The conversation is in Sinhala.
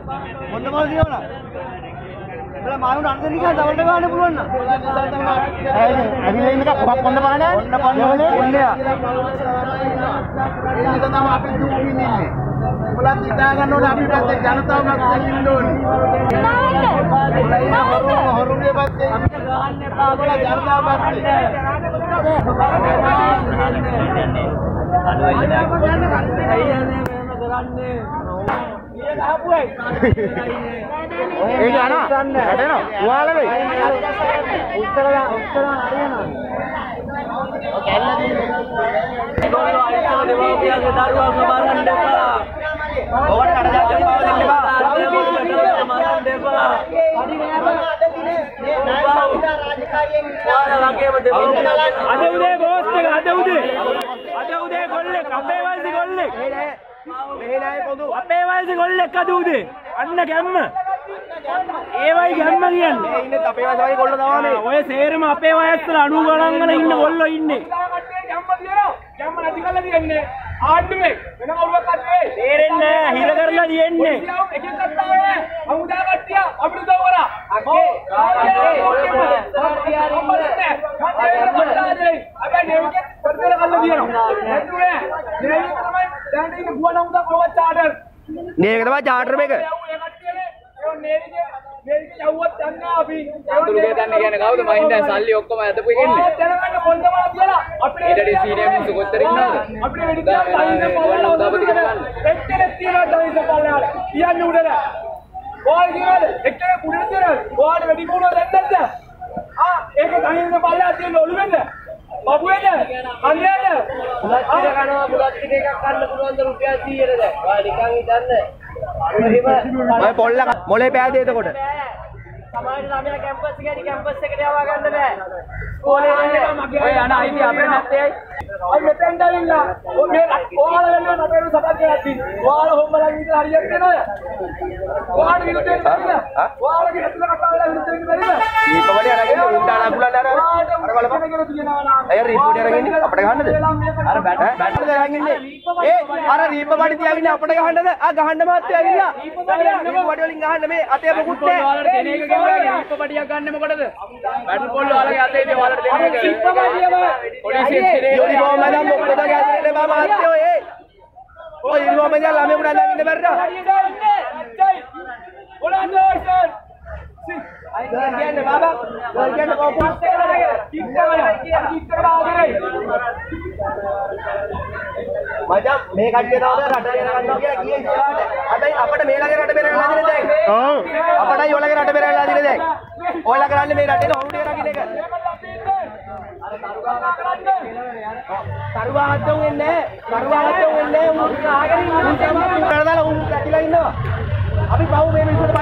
මොන්න මොන දිනවද? බල මායුන අන්දෙන් ගියා දවල්ට ගන්න පුළුවන් නේද? ඇවිල්ලා ඉන්න එක කොහොමද කොන්න බලන්නේ? කොන්නයා. ඒ නිසා තමයි අපි දුක් විඳින්නේ. උඹලා හිතා ගන්න ඕනේ අපි පැත්තේ ජනතාව මැත්තේ ඉන්න ඕනේ. හොරුගේ පැත්තේ අපිට ගහන්න එපා. උඹලා ජනතාව පැත්තේ. ඒ ගාන හැදෙනවා ඔයාලා වෙයි උත්තර හරියනවා ඒගොල්ලෝ අයිතම දෙමාපියන්ගේ දරුවන්ව මරන්න එපා ඕවට කඩදාසියක් පාව දෙන්න එපා මරන්න එපා අද දිනේ ඔයාලා වගේම දෙමාපියන් අද උදේ බෝස් එක අද උදේ ගොල්ලෙක් අපේ වයසේ ගොල්ලෙක් මේ නෑ පොදු අපේ වයසේ ගොල්ලෙක් අද උදේ අන්න ගැම්ම ඒවයි ගැම්ම කියන්නේ මේ ඉන්නේ අපේ වයසේ වගේ ගොල්ලෝ තමයි ඔය සේරම අපේ වයස් වල 90 ගණන් වල ඉන්න ගොල්ලෝ ඉන්නේ ගැම්ම නැති කරලා තියන්නේ ආඩුවේ වෙන කවුරුවක් අන්නේ තේරෙන්නේ නෑ හිර කරලා තියන්නේ එකෙක් අත්තාවේ අමුදා කට්ටිය අපිට උදව් කරා අක්කේ අපේ නෙවිගේ පරිදල කරලා තියනවා නැතුනේ නෙවිගේ තමයි දැන් ඉන්නේ ගුවන් අමුදා කොහොමද චාටර් නෙවිගේ තමයි චාටර් එක නෙවිගේ යවුවත් යන්නේ අපි අඳුරුගේ දන්නේ කියන්නේ කවුද මහින්දන් සල්ලි ඔක්කොම අදපු එකන්නේ දැනගන්න කොන්දමලා කියලා අපිට ඊටදී සීනියර් මිනිස්සු කොච්චර ඉන්නවද අපිට වෙඩි තියලා ඩයිස් පල්ලා උදාපති කරගන්න එක්කෙනෙක් තියනවා ඩයිස් පල්ලා කියන්නේ උඩට ඔයාලා කියනවාද එක්කෙනෙක් උඩට තියනවා ඔයාලා වෙඩි කුණා දැන්නද ඒක ඩයිස් පල්ලා තියෙන ඔළුවෙන්ද බබුවේද කන්නේද ලක්ෂිත කනවා බුලත් ටික එකක් ගන්න පුළුවන්ද රුපියල් 100ද ඔයා නිකන් හිතන්නේ ඔය පොල්ල මොලේ පෑදේ එතකොට සමාජ ළමයා කැම්පස් එකේ කැම්පස් එකට යවා ගන්න බෑ ස්කෝලේ යන්නේ ඔය යන අයිති අපේ නැත්තේ අයි මෙතෙන් දැවිලා ඔය මේ ඔයාලා වෙනුවෙන් අපේ සභාව කියලා තියෙනවා ඔයාලා හොම්බලන් විතර හරියට දෙනවද ඔයාලා විරුද්ධයෙන් බැරිද ඔයාලගේ හැතුල කතා වෙලා විරුද්ධයෙන් බැරිද දීපවලේ අරගෙන උන්ඩා නගුලන් අර බලපන් අය රිපෝට් අරගෙන ඉන්නේ අපිට ගහන්නද අර බැටර් දාගෙන ඉන්නේ ඒ අර රීප බඩි තියාගෙන අපිට ගහන්නද ආ ගහන්න මාත්‍ය ඇවිල්ලා රීප බඩි වලින් ගහන්න මේ අතේ මොකුත් නැහැ ඔයාලට දෙන එක කිව්වා රීප බඩියක් ගන්න මොකටද බැටර් පොල් ඔයාලගේ අතේ ඉන්නේ ඔයාලට දෙන එක රීප බඩියම පොලිසියෙන් යුනිෆෝම් එකක් මොකද ගැදෙන්නේ බා මාත්‍ය ඔය ඔය යුනිෆෝම් එක ළමයි උඩ දාගෙන ඉන්න බැරිද ඔලන්දෝ සර් කියන්නේ බබා කියන්නේ කොපුස් මචං මේ කට්ටිය තවද රට බේර ගන්නවා කියලා කියේ ඉස්සරහට. හැබැයි අපිට මේලගේ රට බේර ගන්නලා දිනේ දැන්. ඔව්. අපටයි ඔයලගේ රට බේර ගන්නලා දිනේ දැන්. ඔයලා කරන්නේ මේ රටේ හොරුඩේ රකින්න එක. අර තරුවාහත්තෝ වෙන්නේ නැහැ. උන් ආගෙන ඉන්න උන් තමයි කරදාලා උන් ඇතිලා ඉන්නවා. අපි පව් මේ මිනිස්සුන්ට